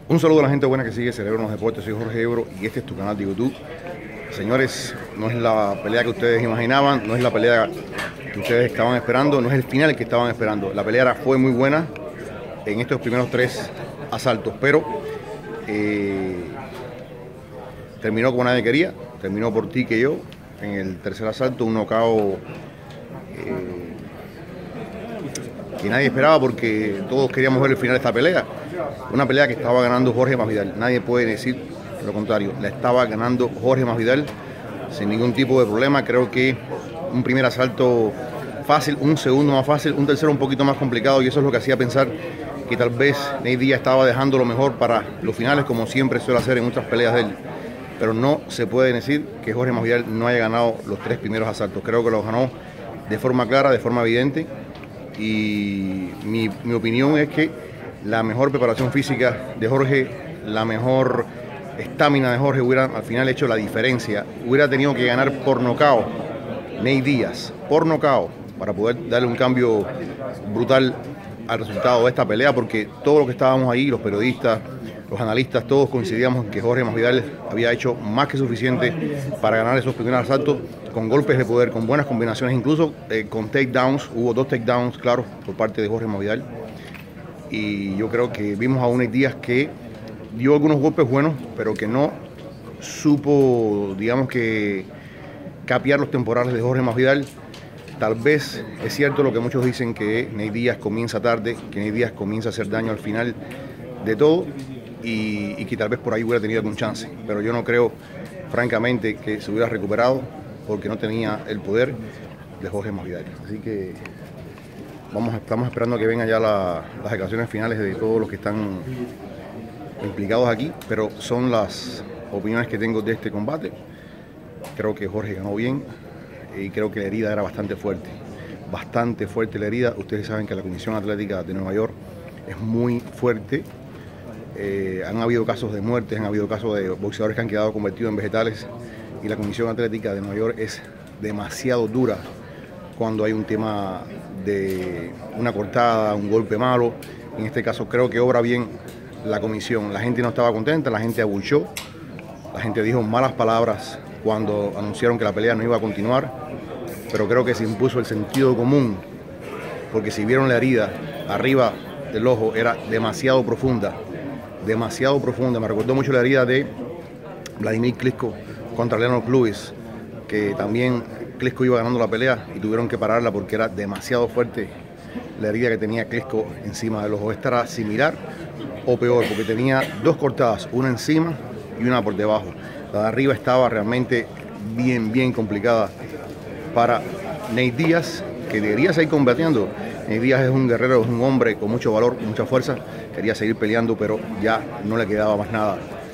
Un saludo a la gente buena que sigue Cerebro en los Deportes. Soy Jorge Ebro y este es tu canal de YouTube. Señores, no es la pelea que ustedes imaginaban, no es la pelea que ustedes estaban esperando, no es el final que estaban esperando. La pelea fue muy buena en estos primeros 3 asaltos, pero terminó como nadie quería, terminó por ti que yo. En el tercer asalto, un knockout que nadie esperaba porque todos queríamos ver el final de esta pelea. Una pelea que estaba ganando Jorge Masvidal. Nadie puede decir lo contrario. La estaba ganando Jorge Masvidal sin ningún tipo de problema. Creo que un primer asalto fácil, un segundo más fácil, un tercero un poquito más complicado, y eso es lo que hacía pensar que tal vez Nate Diaz estaba dejando lo mejor para los finales, como siempre suele hacer en otras peleas de él. Pero no se puede decir que Jorge Masvidal no haya ganado los 3 primeros asaltos. Creo que los ganó de forma clara, de forma evidente. Y mi opinión es que la mejor preparación física de Jorge, la mejor estamina de Jorge hubiera al final hecho la diferencia. Hubiera tenido que ganar por nocaut Nate Diaz, por nocaut, para poder darle un cambio brutal al resultado de esta pelea, porque todos los que estábamos ahí, los periodistas, los analistas, todos coincidíamos en que Jorge Masvidal había hecho más que suficiente para ganar esos primeros asaltos, con golpes de poder, con buenas combinaciones, incluso con takedowns. Hubo 2 takedowns, claro, por parte de Jorge Masvidal. Y yo creo que vimos a un Nate Diaz que dio algunos golpes buenos, pero que no supo, digamos que, capear los temporales de Jorge Masvidal. Tal vez es cierto lo que muchos dicen, que Nate Diaz comienza tarde, que Nate Diaz comienza a hacer daño al final de todo, y que tal vez por ahí hubiera tenido algún chance. Pero yo no creo, francamente, que se hubiera recuperado, porque no tenía el poder de Jorge Masvidal. Así que estamos esperando a que vengan ya las declaraciones finales de todos los que están implicados aquí, pero son las opiniones que tengo de este combate. Creo que Jorge ganó bien y creo que la herida era bastante fuerte la herida. Ustedes saben que la Comisión Atlética de Nueva York es muy fuerte. Han habido casos de muertes, han habido casos de boxeadores que han quedado convertidos en vegetales, y la Comisión Atlética de Nueva York es demasiado dura cuando hay un tema de una cortada, un golpe malo. En este caso creo que obra bien la comisión. La gente no estaba contenta, la gente abuchó, la gente dijo malas palabras cuando anunciaron que la pelea no iba a continuar, pero creo que se impuso el sentido común, porque si vieron la herida arriba del ojo, era demasiado profunda. Me recordó mucho la herida de Vladimir Klitschko contra Leonard Lewis, que también Klitschko iba ganando la pelea y tuvieron que pararla porque era demasiado fuerte la herida que tenía Klitschko encima del ojo. Esta era similar o peor, porque tenía 2 cortadas, una encima y una por debajo. La de arriba estaba realmente bien complicada para Nate Diaz, que debería seguir combatiendo. Nate Diaz es un guerrero, es un hombre con mucho valor, con mucha fuerza. Quería seguir peleando, pero ya no le quedaba más nada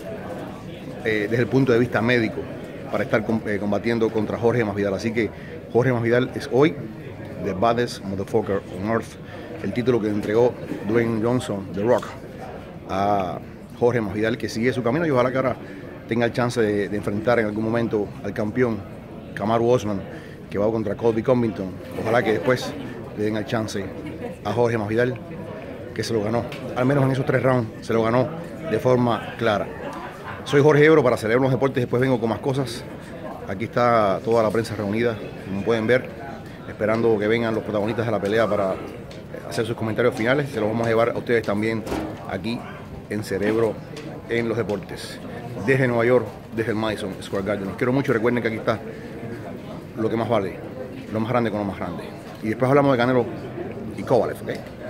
desde el punto de vista médico para estar combatiendo contra Jorge Masvidal. Así que Jorge Masvidal es hoy the baddest motherfucker on earth. El título que entregó Dwayne Johnson, The Rock, a Jorge Masvidal, que sigue su camino, y ojalá que ahora tenga el chance de enfrentar en algún momento al campeón Kamaru Usman, que va contra Colby Covington. Ojalá que después le den el chance a Jorge Masvidal, que se lo ganó, al menos en esos 3 rounds se lo ganó de forma clara. Soy Jorge Ebro para Celebrar los Deportes. Después vengo con más cosas. Aquí está toda la prensa reunida, como pueden ver, esperando que vengan los protagonistas de la pelea para hacer sus comentarios finales. Se los vamos a llevar a ustedes también aquí en Cerebro en los Deportes, desde Nueva York, desde el Madison Square Garden. Los quiero mucho. Recuerden que aquí está lo que más vale, lo más grande con lo más grande. Y después hablamos de Canelo y Kovalev, ¿ok?